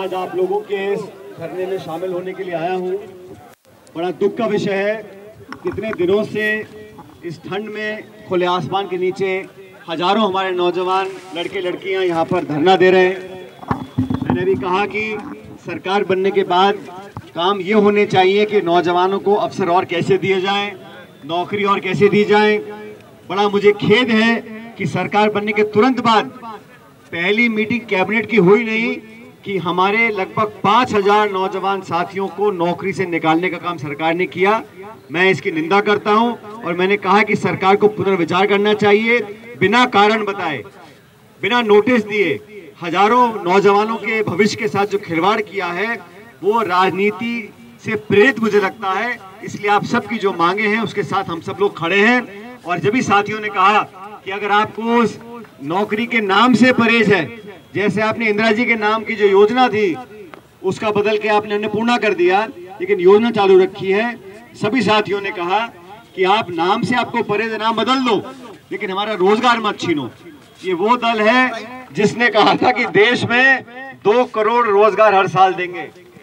आज आप लोगों के इस धरने में शामिल होने के लिए आया हूँ। बड़ा दुख का विषय है, कितने दिनों से इस ठंड में खुले आसमान के नीचे हजारों हमारे नौजवान लड़के लड़कियां यहाँ पर धरना दे रहे हैं। मैंने भी कहा कि सरकार बनने के बाद काम ये होने चाहिए कि नौजवानों को अवसर और कैसे दिए जाएं, नौकरी और कैसे दी जाए। बड़ा मुझे खेद है कि सरकार बनने के तुरंत बाद पहली मीटिंग कैबिनेट की हुई नहीं कि हमारे लगभग 5000 नौजवान साथियों को नौकरी से निकालने का काम सरकार ने किया। मैं इसकी निंदा करता हूं और मैंने कहा कि सरकार को पुनर्विचार करना चाहिए। बिना कारण बताए, बिना नोटिस दिए हजारों नौजवानों के भविष्य के साथ जो खिलवाड़ किया है वो राजनीति से प्रेरित मुझे लगता है। इसलिए आप सबकी जो मांगे हैं उसके साथ हम सब लोग खड़े हैं। और जब भी साथियों ने कहा कि अगर आपको उस नौकरी के नाम से परहेज है, जैसे आपने इंदिरा जी के नाम की जो योजना थी उसका बदल के आपने अन्नपूर्णा कर दिया, लेकिन योजना चालू रखी है। सभी साथियों ने कहा कि आप नाम से आपको परहेज, नाम बदल दो लेकिन हमारा रोजगार मत छीनो। ये वो दल है जिसने कहा था कि देश में 2 करोड़ रोजगार हर साल देंगे।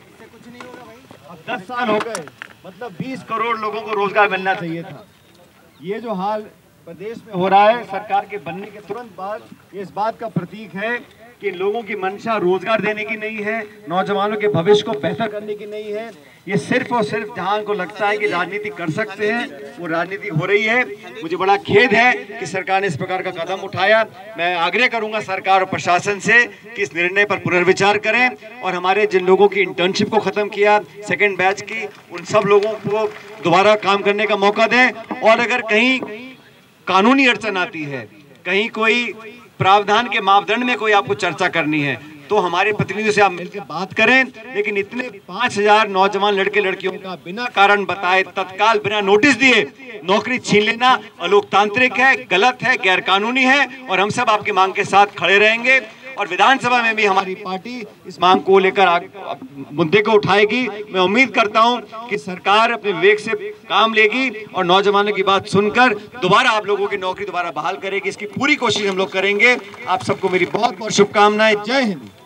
अब 10 साल हो गए, मतलब 20 करोड़ लोगों को रोजगार मिलना चाहिए था। ये जो हाल प्रदेश में हो रहा है सरकार के बनने के तुरंत बाद, ये इस बात का प्रतीक है कि लोगों की मंशा रोजगार देने की नहीं है, नौजवानों के भविष्य को बेहतर करने की नहीं है। ये सिर्फ और सिर्फ जहां को लगता है कि राजनीति कर सकते हैं वो राजनीति हो रही है। मुझे बड़ा खेद है कि सरकार ने इस प्रकार का कदम उठाया। मैं आग्रह करूंगा सरकार और प्रशासन से कि इस निर्णय पर पुनर्विचार करें और हमारे जिन लोगों की इंटर्नशिप को खत्म किया, सेकेंड बैच की, उन सब लोगों को दोबारा काम करने का मौका दें। और अगर कहीं कानूनी अड़चन आती है, कहीं कोई प्रावधान के मापदंड में कोई आपको चर्चा करनी है तो हमारे प्रतिनिधियों से आप मिलकर बात करें। लेकिन इतने 5000 नौजवान लड़के लड़कियों का बिना कारण बताए, तत्काल बिना नोटिस दिए नौकरी छीन लेना अलोकतांत्रिक है, गलत है, गैर कानूनी है। और हम सब आपकी मांग के साथ खड़े रहेंगे और विधानसभा में भी हमारी पार्टी इस मांग को लेकर मुद्दे को उठाएगी। मैं उम्मीद करता हूं कि सरकार अपने विवेक से काम लेगी और नौजवानों की बात सुनकर दोबारा आप लोगों की नौकरी दोबारा बहाल करेगी। इसकी पूरी कोशिश हम लोग करेंगे। आप सबको मेरी बहुत बहुत शुभकामनाएं। जय हिंद।